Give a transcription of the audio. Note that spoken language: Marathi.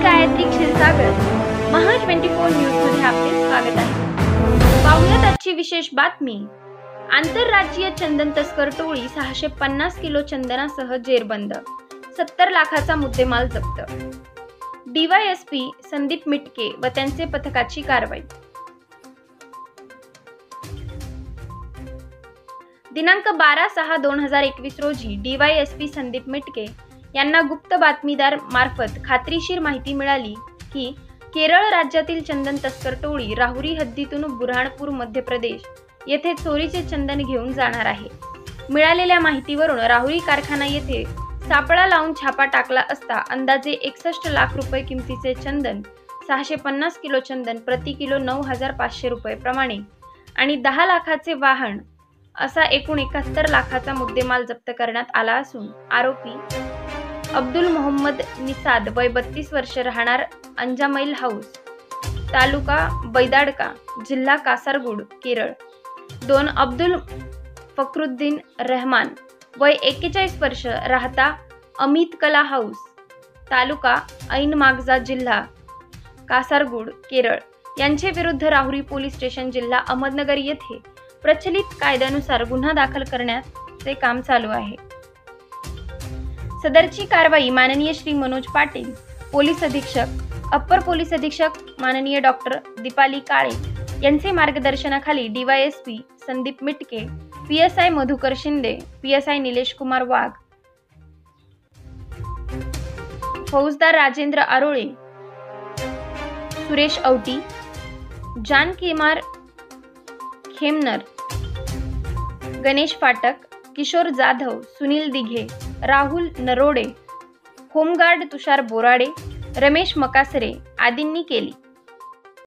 गायत्री क्षीरसागर, महान 24 न्यूज मध्ये आपले स्वागत आहे। पाहुयात आजची विशेष बातमी। आंतरराज्यीय चंदन तस्कर टोळी 650 किलो चंदनासह जेरबंद, 70 लाखाचा मुद्देमाल जप्त। डीवायएसपी संदीप मिटके व त्यांचे पथकाची कारवाई। दिनांक 12/6/2021 रोजी डीवायएसपी संदीप मिटके यांना गुप्त बातमीदार मार्फत खात्रीशीर माहिती मिळाली की केरळ राज्यातील चंदन तस्कर टोळी राहुरी हद्दीतून बुरहानपूर मध्य प्रदेश येथे चोरीचे चंदन घेऊन जाणार आहे। मिळालेल्या माहितीवरून राहुरी कारखाना येथे सापळा लावून छापा टाकला असता अंदाजे 61 लाख रुपये किमतीचे चंदन, 650 किलो चंदन प्रति किलो 9,500 रुपये प्रमाणे आणि 10 लाखाचे वाहन असा एकूण 71 लाखाचा मुद्देमाल जप्त करण्यात आला असून आरोपी अब्दुल मोहम्मद निसाद वय 32 वर्ष राहणार अंजामैल हाऊस, तालुका बैदाडका, जिल्हा कासारगोड, केरळ। 2 अब्दुल फखरुद्दीन रहमान वय 41 वर्ष राहता अमित कला हाऊस, तालुका ऐन मागजा, जिल्हा कासारगोड, केरळ यांचे विरुद्ध राहुरी पोलीस स्टेशन, जिल्हा अहमदनगर येथे प्रचलित कायद्यानुसार गुन्हा दाखल करण्याचे काम चालू आहे। सदरची कारवाई माननीय श्री मनोज पाटील, पोलीस अधीक्षक, अप्पर पोलीस अधीक्षक माननीय डॉक्टर दीपाली काळे यांचे मार्गदर्शनाखाली DYSP Sandeep Mitke, PSI Madhukar Shinde, PSI Nilesh Kumar Wagh, फौजदार राजेंद्र आरोळे, सुरेश औटी, जान केमार खेमनर, गणेश फाटक, किशोर जाधव, सुनील दिघे, राहुल नरोडे, होमगार्ड तुषार बोराडे, रमेश मकासरे आदींनी केली।